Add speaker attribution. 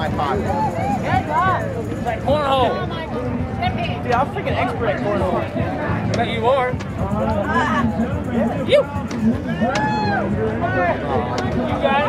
Speaker 1: my pocket.
Speaker 2: It's like cornhole.
Speaker 1: Dude, I'm freaking expert at cornhole.
Speaker 2: I bet you are. You got it.